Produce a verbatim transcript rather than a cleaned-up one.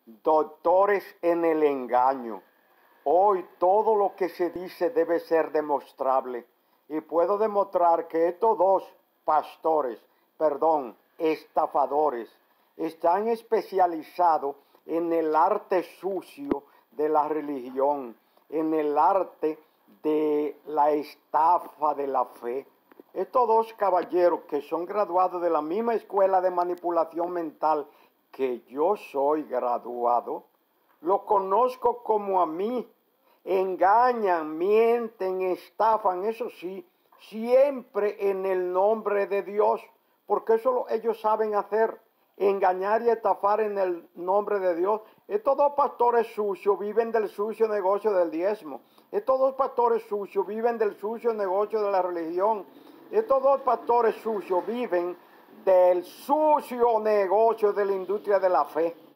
doctores en el engaño. Hoy todo lo que se dice debe ser demostrable. Y puedo demostrar que estos dos pastores, perdón, estafadores, están especializados en el arte sucio de la religión, en el arte de la estafa de la fe. Estos dos caballeros que son graduados de la misma escuela de manipulación mental que yo soy graduado, lo conozco como a mí. Engañan, mienten, estafan, eso sí, siempre en el nombre de Dios, porque eso lo, ellos saben hacer, engañar y estafar en el nombre de Dios. Estos dos pastores sucios viven del sucio negocio del diezmo. Estos dos pastores sucios viven del sucio negocio de la religión. Estos dos pastores sucios viven del sucio negocio de la industria de la fe.